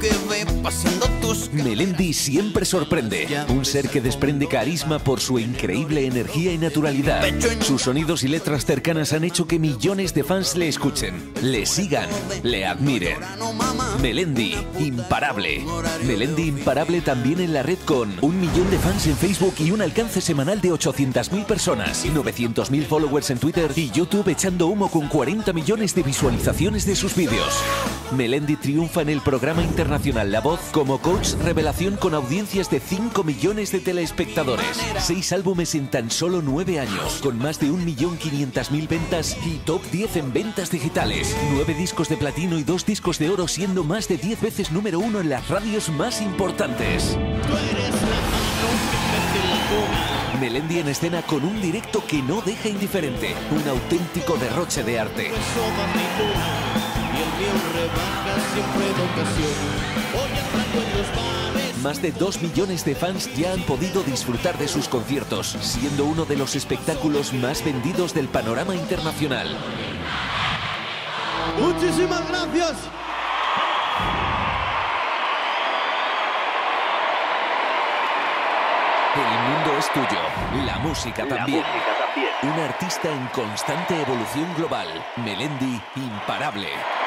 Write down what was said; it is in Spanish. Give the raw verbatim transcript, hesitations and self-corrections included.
que ve paseando tus... Melendi siempre sorprende. Un ser que desprende carisma por su increíble energía y naturalidad. Sus sonidos y letras cercanas han hecho que millones de fans le escuchen, le sigan, le admiren. Melendi, imparable. Melendi imparable también en la red con un millón de fans en Facebook y un alcance semanal de ochocientas mil personas, novecientos mil followers en Twitter y YouTube echando humo con cuarenta millones de visualizaciones de sus vídeos. Melendi triunfa en el programa internacional La Voz como coach revelación con audiencias de cinco millones de telespectadores. Seis álbumes en tan solo nueve años, con más de un millón quinientas mil ventas y top diez en ventas digitales. Nueve discos de platino y dos discos de oro, siendo más de diez veces número uno en las radios más importantes. Melendi en escena con un directo que no deja indiferente, un auténtico derroche de arte. Más de dos millones de fans ya han podido disfrutar de sus conciertos, siendo uno de los espectáculos más vendidos del panorama internacional. ¡Muchísimas gracias! El mundo es tuyo, la música también. La música también. Un artista en constante evolución global, Melendi imparable.